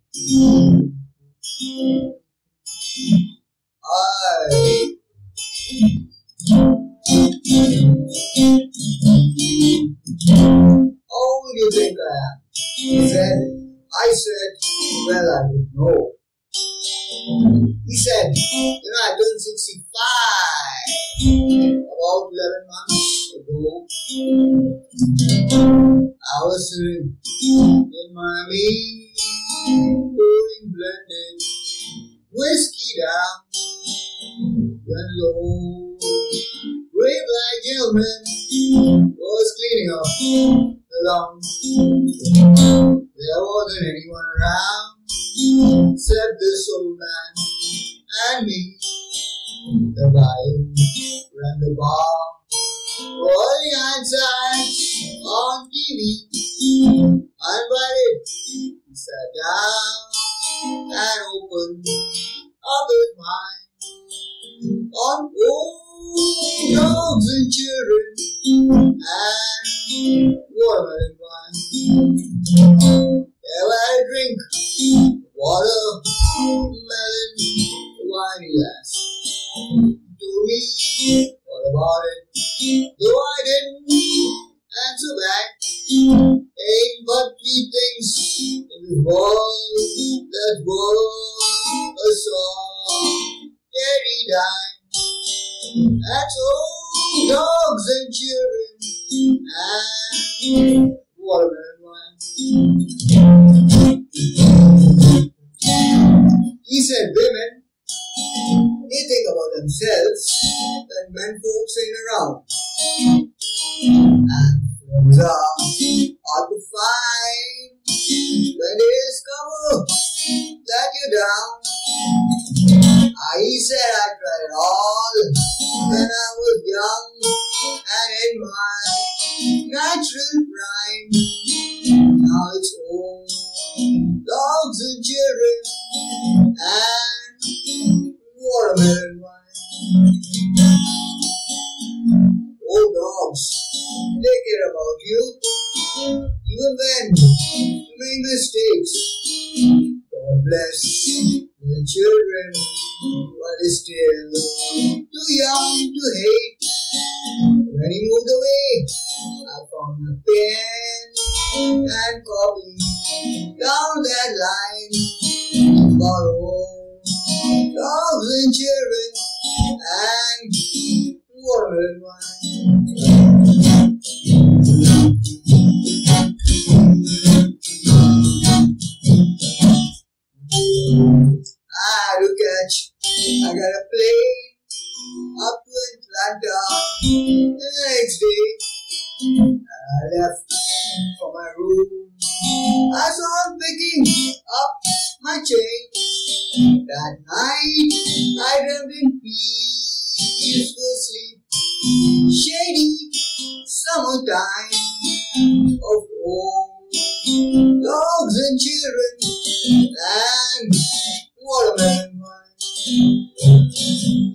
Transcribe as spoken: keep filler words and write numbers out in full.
I How would you think I am? He said, I said, well, I don't know. He said, you know, I turned sixty-five about eleven months ago. I was sitting in Miami, pouring blended whiskey down, when lo, great black gentleman was cleaning up the lawn. There wasn't anyone around except this old man and me. The guy who ran the bar was the outside on T V. Uninvited, he sat down and opened up his mind on old dogs and children and watermelon wine. There I drink water, melon, wine, he asked. Told me all about it, though I didn't answer back. Ain't but three things in this world that were a song. Daddy died. That's old dogs and children and watermelon wine. He said women, they think about themselves when men folks ain't around. And friends are hard to find when they discover that you're down. I said I tried it all when I was young and in my natural prime. Now it's old dogs and children and watermelon wine. Old dogs, they care about you, even when you make mistakes. God bless the children, but they're still too young to hate. When he moved away, I found a pen and copy down that line about old dogs and children and watermelon wine. I had to catch, I got a plane up to Atlanta the next day. I left for my room. I saw him picking up my chain. That night I dreamt in peaceful sleep, shady summertime of old dogs and children and watermelon wine.